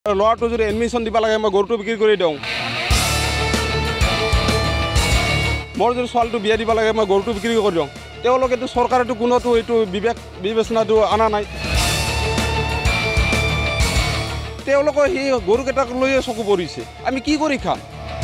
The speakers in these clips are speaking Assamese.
ল'ৰাটো যদি এডমিশ্যন দিব লাগে মই গৰুটো বিক্ৰী কৰি দিওঁ। মোৰ যদি ছোৱালীটো বিয়া দিব লাগে মই গৰুটো বিক্ৰী কৰি দিওঁ। তেওঁলোকেতো চৰকাৰেতো কোনোতো এইটো বিবেচনাটো অনা নাই। তেওঁলোকে সেই গৰুকেইটাক লৈয়ে চকু পৰিছে। আমি কি কৰি খাম?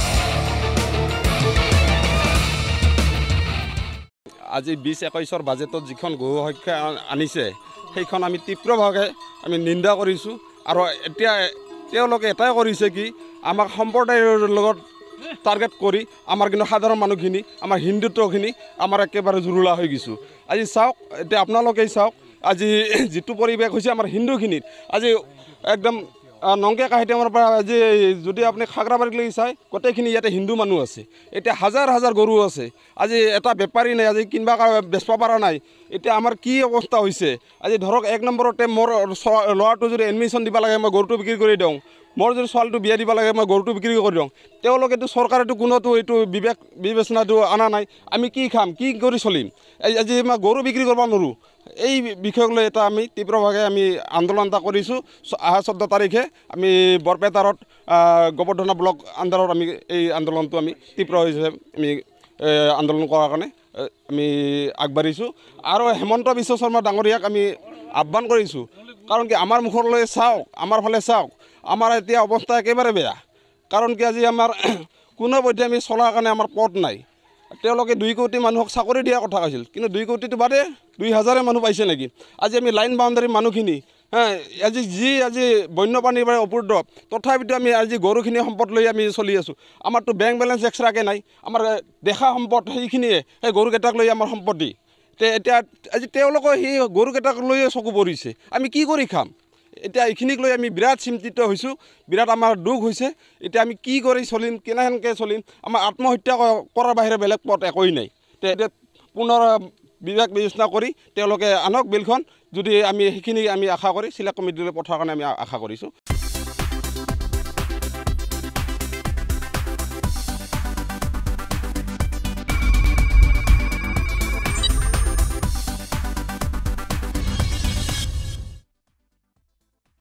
আজি 20-21 বাজেটত যিখন গৰু সংখ্যা আনিছে সেইখন আমি তীব্ৰভাৱে আমি নিন্দা কৰিছোঁ। আৰু এতিয়া তেওঁলোকে এটাই কৰিছে কি আমাক সম্প্ৰদায়ৰ লগত টাৰ্গেট কৰি আমাৰ কিন্তু সাধাৰণ মানুহখিনি আমাৰ হিন্দুত্বখিনি আমাৰ একেবাৰে জুৰুলা হৈ গৈছোঁ। আজি চাওক, এতিয়া আপোনালোকেই চাওক, আজি যিটো পৰিৱেশ হৈছে আমাৰ হিন্দুখিনিত আজি একদম নংকে কাহিতেমৰ পৰা আজি যদি আপুনি খাগৰাবাৰীলৈকে চাই গোটেইখিনি ইয়াতে হিন্দু মানুহ আছে। এতিয়া হাজাৰ হাজাৰ গৰু আছে। আজি এটা বেপাৰী নাই, আজি কিনবা বেচব পৰা নাই। এতিয়া আমাৰ কি অৱস্থা হৈছে? আজি ধৰক 1 নম্বৰতে মোৰ ল'ৰাটো যদি এডমিশ্যন দিব লাগে মই গৰুটো বিক্ৰী কৰি দিওঁ। মোৰ যদি ছোৱালীটো বিয়া দিব লাগে মই গৰুটো বিক্ৰী কৰি দিওঁ। তেওঁলোকেতো চৰকাৰেতো কোনোতো এইটো বিবেচনাটো অনা নাই। আমি কি খাম? কি কৰি চলিম? আজি মই গৰু বিক্ৰী কৰিব নোৱাৰোঁ। এই বিষয়ক লৈ এটা আমি তীব্ৰভাৱে আমি আন্দোলন এটা কৰিছোঁ। অহা 14 তাৰিখে আমি বৰপেটাৰত গোবৰ্ধনা ব্লক আণ্ডাৰত আমি এই আন্দোলনটো আমি তীব্ৰ হিচাপে আমি আন্দোলন কৰাৰ কাৰণে আমি আগবাঢ়িছোঁ। আৰু হেমন্ত বিশ্ব শৰ্মা ডাঙৰীয়াক আমি আহ্বান কৰিছোঁ। কাৰণ কি আমাৰ মুখলৈ চাওক, আমাৰ ফালে চাওক, আমাৰ এতিয়া অৱস্থা একেবাৰে বেয়া। কাৰণ কি আজি আমাৰ কোনোপধ্যে আমি চলাৰ কাৰণে আমাৰ পথ নাই। তেওঁলোকে 2 কোটি মানুহক চাকৰি দিয়াৰ কথা কৈছিল, কিন্তু 2 কোটিটো বাদে 2000 মানুহ পাইছে নেকি? আজি আমি লাইন বাউণ্ডাৰী মানুহখিনি আজি বন্যপ্ৰাণীৰ পৰা উপদ্ৰৱ, তথাপিতো আমি আজি গৰুখিনি সম্পদ লৈ আমি চলি আছোঁ। আমাৰতো বেংক বেলেঞ্চ এক্সট্ৰাকৈ নাই। আমাৰ দেখা সম্পদ সেইখিনিয়ে, সেই গৰুকেইটাক লৈ আমাৰ সম্পত্তি। এতিয়া আজি তেওঁলোকে সেই গৰুকেইটাক লৈয়ে চকু পৰিছে। আমি কি কৰি খাম? এতিয়া এইখিনিক লৈ আমি বিৰাট চিন্তিত হৈছোঁ, বিৰাট আমাৰ দুখ হৈছে। এতিয়া আমি কি কৰি চলিম, কেনেকৈ চলিম? আমাৰ আত্মহত্যা কৰাৰ বাহিৰে বেলেগ পথ একোৱেই নাই। এতিয়া পুনৰ বিবেক বিবেচনা কৰি তেওঁলোকে আনক বিলখন, যদি আমি সেইখিনি আমি আশা কৰি চিলেক্ট কমিটিলৈ পঠাৰ কাৰণে আমি আশা কৰিছোঁ।